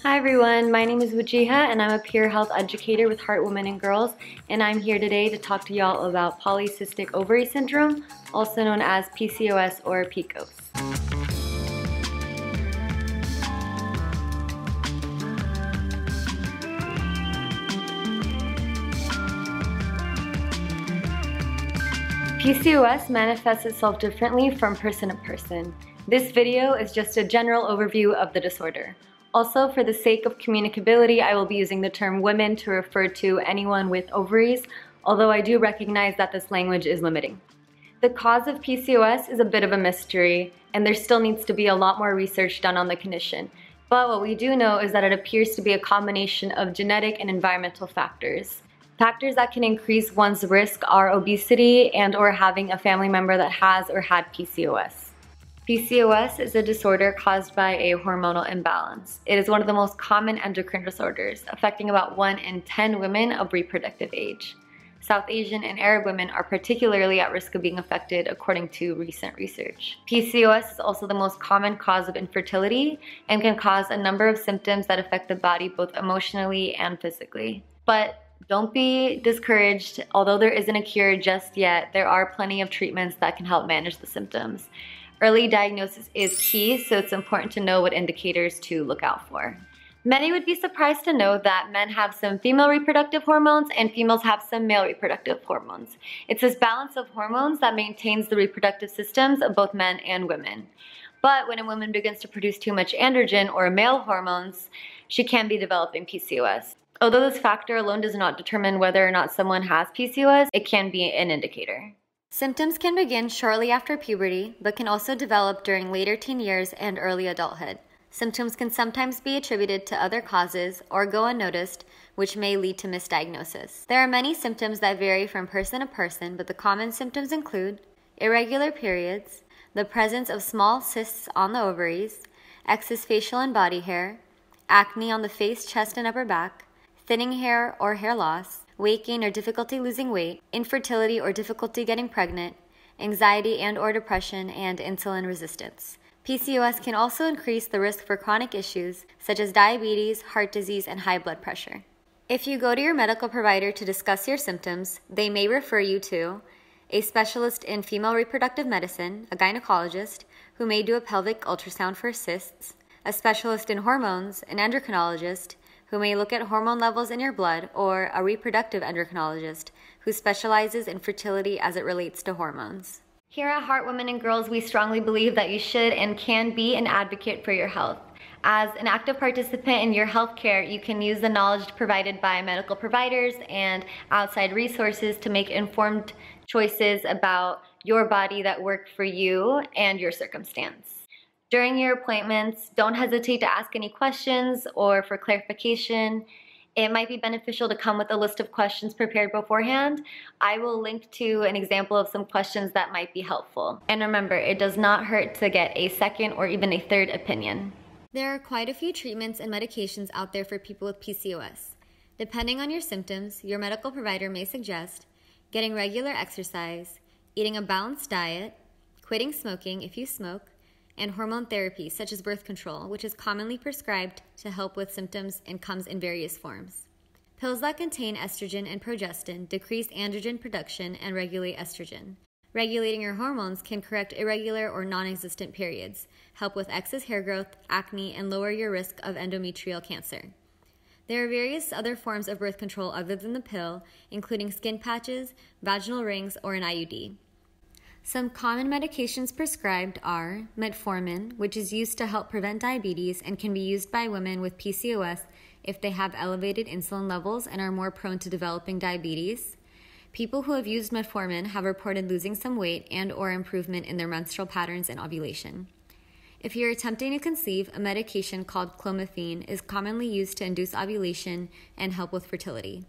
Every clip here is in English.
Hi everyone, my name is Wajiha and I'm a peer health educator with Heart Women and Girls, and I'm here today to talk to y'all about Polycystic Ovary Syndrome, also known as PCOS or PCOS. PCOS manifests itself differently from person to person. This video is just a general overview of the disorder. Also, for the sake of communicability, I will be using the term women to refer to anyone with ovaries, although I do recognize that this language is limiting. The cause of PCOS is a bit of a mystery, and there still needs to be a lot more research done on the condition. But what we do know is that it appears to be a combination of genetic and environmental factors. Factors that can increase one's risk are obesity and/or having a family member that has or had PCOS. PCOS is a disorder caused by a hormonal imbalance. It is one of the most common endocrine disorders, affecting about 1 in 10 women of reproductive age. South Asian and Arab women are particularly at risk of being affected, according to recent research. PCOS is also the most common cause of infertility and can cause a number of symptoms that affect the body both emotionally and physically. But don't be discouraged. Although there isn't a cure just yet, there are plenty of treatments that can help manage the symptoms. Early diagnosis is key, so it's important to know what indicators to look out for. Many would be surprised to know that men have some female reproductive hormones and females have some male reproductive hormones. It's this balance of hormones that maintains the reproductive systems of both men and women. But when a woman begins to produce too much androgen or male hormones, she can be developing PCOS. Although this factor alone does not determine whether or not someone has PCOS, it can be an indicator. Symptoms can begin shortly after puberty, but can also develop during later teen years and early adulthood. Symptoms can sometimes be attributed to other causes or go unnoticed, which may lead to misdiagnosis. There are many symptoms that vary from person to person, but the common symptoms include irregular periods, the presence of small cysts on the ovaries, excess facial and body hair, acne on the face, chest, and upper back, thinning hair or hair loss, weight gain or difficulty losing weight, infertility or difficulty getting pregnant, anxiety and/or depression, and insulin resistance. PCOS can also increase the risk for chronic issues such as diabetes, heart disease, and high blood pressure. If you go to your medical provider to discuss your symptoms, they may refer you to a specialist in female reproductive medicine, a gynecologist, who may do a pelvic ultrasound for cysts, a specialist in hormones, an endocrinologist, who may look at hormone levels in your blood, or a reproductive endocrinologist who specializes in fertility as it relates to hormones. Here at Heart Women and Girls, we strongly believe that you should and can be an advocate for your health. As an active participant in your healthcare, you can use the knowledge provided by medical providers and outside resources to make informed choices about your body that work for you and your circumstance. During your appointments, don't hesitate to ask any questions or for clarification. It might be beneficial to come with a list of questions prepared beforehand. I will link to an example of some questions that might be helpful. And remember, it does not hurt to get a second or even a third opinion. There are quite a few treatments and medications out there for people with PCOS. Depending on your symptoms, your medical provider may suggest getting regular exercise, eating a balanced diet, quitting smoking if you smoke, and hormone therapy such as birth control, which is commonly prescribed to help with symptoms and comes in various forms. Pills that contain estrogen and progestin decrease androgen production and regulate estrogen. Regulating your hormones can correct irregular or non-existent periods, help with excess hair growth, acne, and lower your risk of endometrial cancer. There are various other forms of birth control other than the pill, including skin patches, vaginal rings, or an IUD. Some common medications prescribed are metformin, which is used to help prevent diabetes and can be used by women with PCOS if they have elevated insulin levels and are more prone to developing diabetes. People who have used metformin have reported losing some weight and/or improvement in their menstrual patterns and ovulation. If you're attempting to conceive, a medication called clomiphene is commonly used to induce ovulation and help with fertility.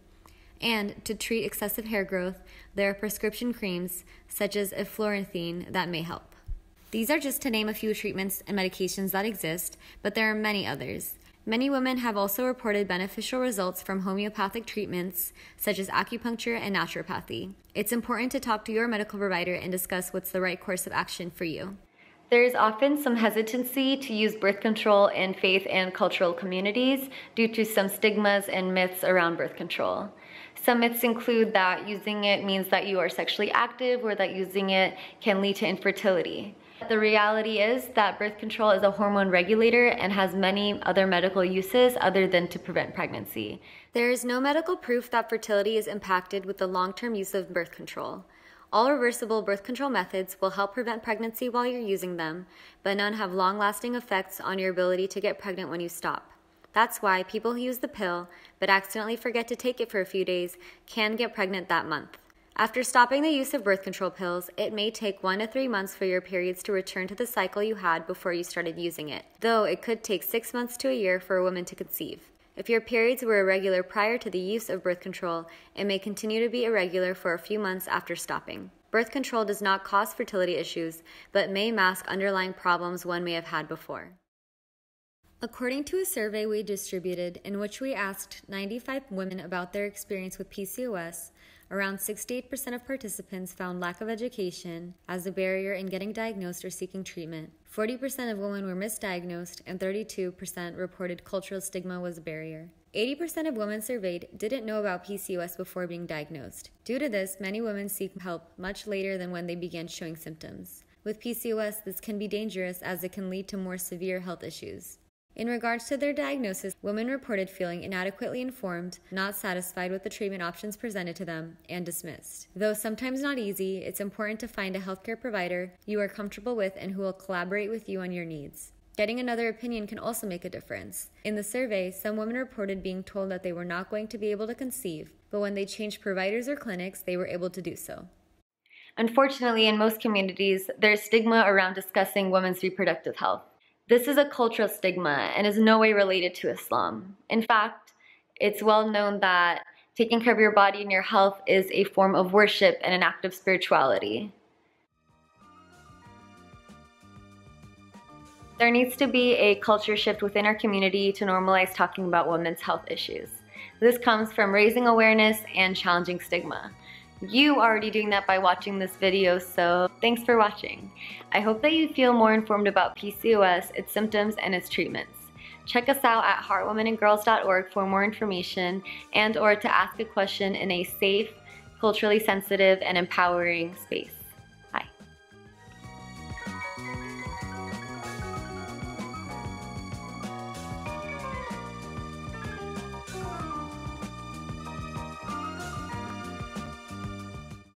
And to treat excessive hair growth, there are prescription creams such as eflornithine that may help. These are just to name a few treatments and medications that exist, but there are many others. Many women have also reported beneficial results from homeopathic treatments such as acupuncture and naturopathy. It's important to talk to your medical provider and discuss what's the right course of action for you. There is often some hesitancy to use birth control in faith and cultural communities due to some stigmas and myths around birth control. Some myths include that using it means that you are sexually active or that using it can lead to infertility. The reality is that birth control is a hormone regulator and has many other medical uses other than to prevent pregnancy. There is no medical proof that fertility is impacted with the long-term use of birth control. All reversible birth control methods will help prevent pregnancy while you're using them, but none have long-lasting effects on your ability to get pregnant when you stop. That's why people who use the pill, but accidentally forget to take it for a few days, can get pregnant that month. After stopping the use of birth control pills, it may take 1 to 3 months for your periods to return to the cycle you had before you started using it, though it could take 6 months to a year for a woman to conceive. If your periods were irregular prior to the use of birth control, it may continue to be irregular for a few months after stopping. Birth control does not cause fertility issues, but may mask underlying problems one may have had before. According to a survey we distributed in which we asked 95 women about their experience with PCOS, around 68% of participants found lack of education as a barrier in getting diagnosed or seeking treatment. 40% of women were misdiagnosed, and 32% reported cultural stigma was a barrier. 80% of women surveyed didn't know about PCOS before being diagnosed. Due to this, many women seek help much later than when they began showing symptoms. With PCOS, this can be dangerous as it can lead to more severe health issues. In regards to their diagnosis, women reported feeling inadequately informed, not satisfied with the treatment options presented to them, and dismissed. Though sometimes not easy, it's important to find a healthcare provider you are comfortable with and who will collaborate with you on your needs. Getting another opinion can also make a difference. In the survey, some women reported being told that they were not going to be able to conceive, but when they changed providers or clinics, they were able to do so. Unfortunately, in most communities, there's stigma around discussing women's reproductive health. This is a cultural stigma and is no way related to Islam. In fact, it's well known that taking care of your body and your health is a form of worship and an act of spirituality. There needs to be a culture shift within our community to normalize talking about women's health issues. This comes from raising awareness and challenging stigma. You are already doing that by watching this video, so thanks for watching. I hope that you feel more informed about PCOS, its symptoms, and its treatments. Check us out at heartwomenandgirls.org for more information and/or to ask a question in a safe, culturally sensitive, and empowering space.